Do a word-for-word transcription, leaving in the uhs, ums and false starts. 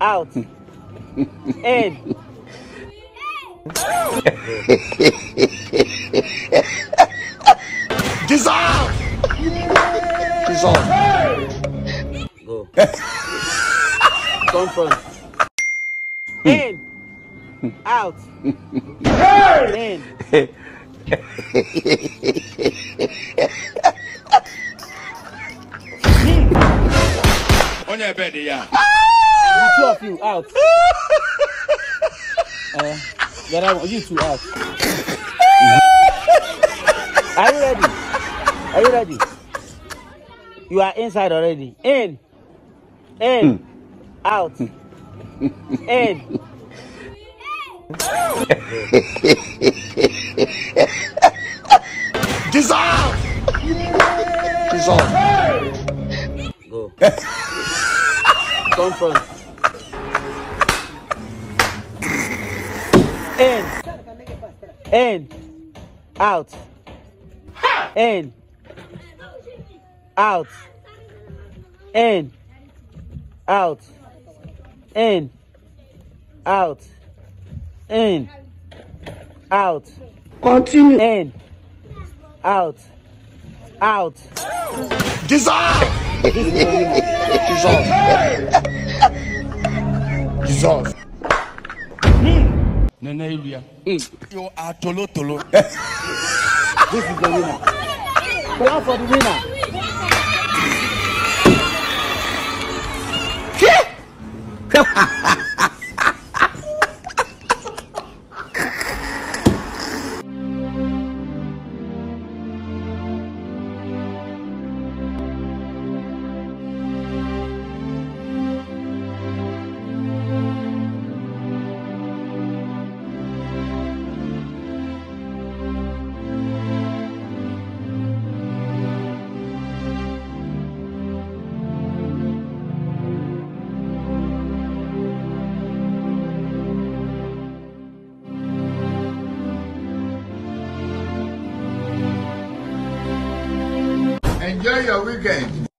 Out. In. Dissolve! Dissolve. Go. Come front. In. Out. In. On your bed, yeah. You two of you out. uh, the other one, you two out. Are you ready? Are you ready? You are inside already. In. In. Out. In. Dissolve! Dissolve. Go. Come front. In. In. Out. In. Out. In. Out. In. Out. In. Out. Continue. In. Out. Out. Dissolve! Dissolve. Dissolve. Nene Ilya. You are tolo tolo. This is the winner. Clap for the winner. Enjoy your weekend.